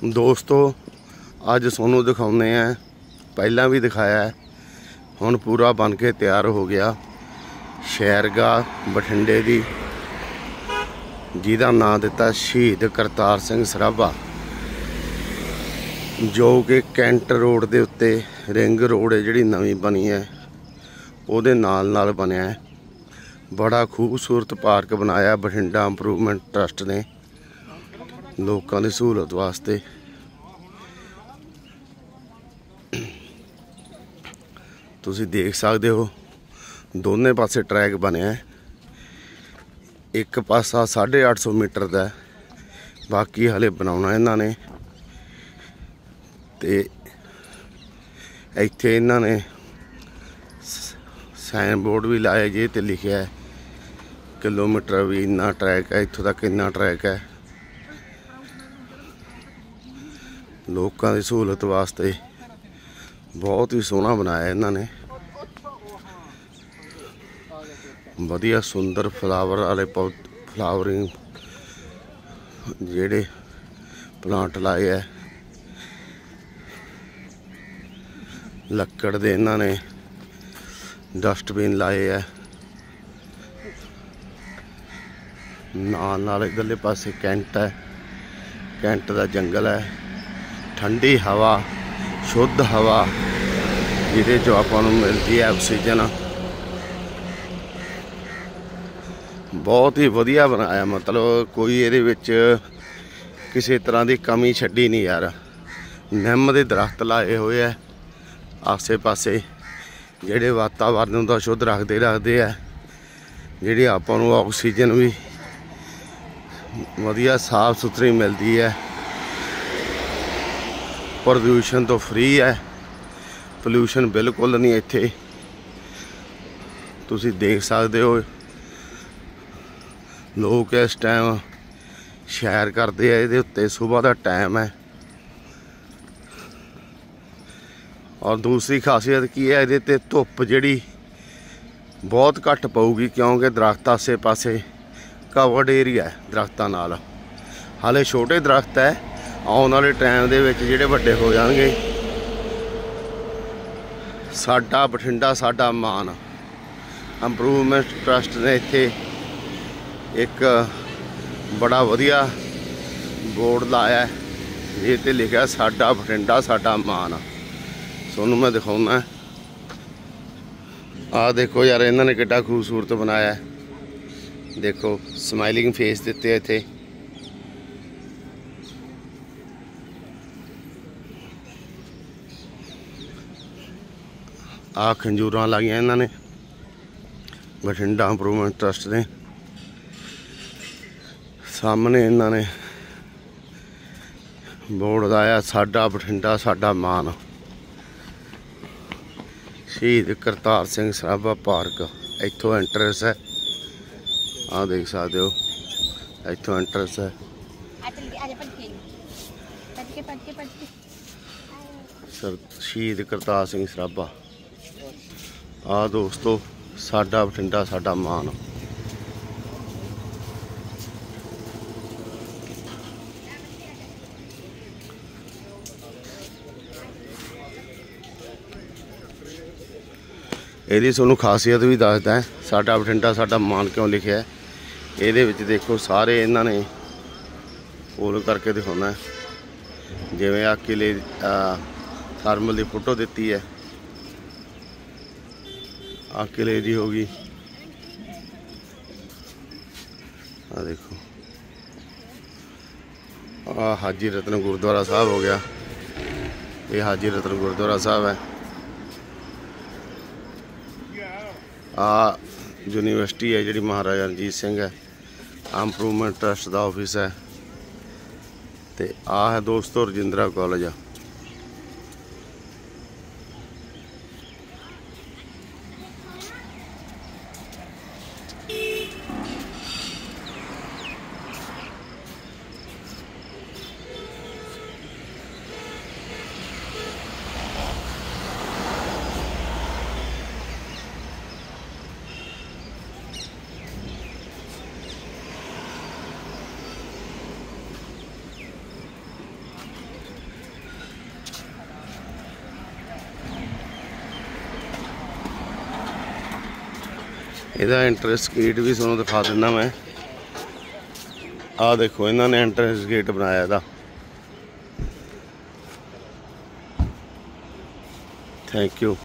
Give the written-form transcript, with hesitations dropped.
दोस्तों अज सोनू दिखाने हैं, पहला भी दिखाया है, हुण पूरा बन के तैयार हो गया शहरगाह बठिंडे की, जिहदा नाम दिता शहीद करतार सिंह सराभा, जो कि कैंट रोड के उत्ते रिंग रोड है जिहड़ी नवीं बनी है उहदे नाल बनया है। बड़ा खूबसूरत पार्क बनाया बठिंडा इंप्रूवमेंट ट्रस्ट ने लोगों की सहूलत वास्ते। तुसी देख सकते हो दोनों पासे ट्रैक बनया है, एक पासा 850 मीटर का, बाकी हले बनाना इन्होंने। ते इत्थे इन्होंने साइन बोर्ड भी लाया जे ते लिखा है किलोमीटर भी इन्ना ट्रैक है, इत्थों तक इन्ना ट्रैक है। लोगों की सहूलत वास्ते बहुत ही सोहना बनाया इन्होंने, वधिया सुंदर फ्लावर वाले फ्लावरिंग जेड़े प्लांट लाए है, लक्कड़ दे इन्होंने डस्टबिन लाए है। नाल इधरले पासे कैंट है, कैंट का जंगल है, ठंडी हवा शुद्ध हवा जिहदे चों आपां नूं मिलदी है ऑक्सीजन। बहुत ही वधिया बनाया, मतलब कोई इहदे विच किसी तरह की कमी छड्डी नहीं यार। निम के दरख्त लाए हुए है आसे पासे जिहड़े वातावरण का शुद्ध रखते है, जिहड़ी आपां नूं ऑक्सीजन भी वधिया साफ सुथरी मिलती है, प्रदूषण तो फ्री है, पोल्यूशन बिल्कुल नहीं। इत्थे तुसी देख सकते हो लोग इस टाइम सैर करते हैं, इहदे उत्ते सुबह का टाइम है। और दूसरी खासियत की है, इहदे ते धुप जिहड़ी बहुत घट पऊगी क्योंकि दरख्त आसे पासे कवर्ड एरिया है दरख्तां नाल। हाले छोटे दरख्त है, आने वाले टाइम दे विच जिहड़े वड्डे हो जाणगे। साडा बठिंडा साडा मान इंप्रूवमेंट ट्रस्ट ने इत्थे एक बड़ा वधिया बोर्ड लाया है, ये ते लिखा साडा बठिंडा साडा मान। सोनू मैं दिखाऊना, आ देखो यार इन्होंने कितना खूबसूरत बनाया है, देखो स्माइलिंग फेस दिते इत्थे। आ खंजूर लाइया इन्होंने बठिंडा इंप्रूवमेंट ट्रस्ट ने। सामने इन्होंने बोर्ड लाया साडा बठिंडा साडा मान, शहीद करतार सिंह सराभा पार्क। इत्थों एंट्रेंस है, आ देख सकते हो इत्थों एंट्रेंस है। शहीद करतार सिंह सराभा, आ दोस्तों साडा बठिंडा साडा मान। ਇਹਦੀ ਤੁਹਾਨੂੰ ਖਾਸੀਅਤ भी ਦੱਸਦਾ है, साडा बठिंडा साडा मान क्यों लिखा है। ਇਹਦੇ ਵਿੱਚ देखो सारे इन्होंने फॉलो करके दिखाना है, जिवें आ किले थर्मल की फोटो दी है, आ किले की होगी, आ देखो आ हाजी रतन गुरुद्वारा साहब हो गया, ये हाजी रतन गुरुद्वारा साहब है। आ यूनिवर्सिटी है जी महाराजा रणजीत सिंह है, इंप्रूवमेंट ट्रस्ट का ऑफिस है। तो आ है दोस्तों रजिंद्रा कॉलेज। ਇਹਦਾ एंट्रेंस गेट भी ਤੁਹਾਨੂੰ दिखा दिना मैं। आ देखो इन्होंने एंट्रेंस गेट बनाया था। Thank you.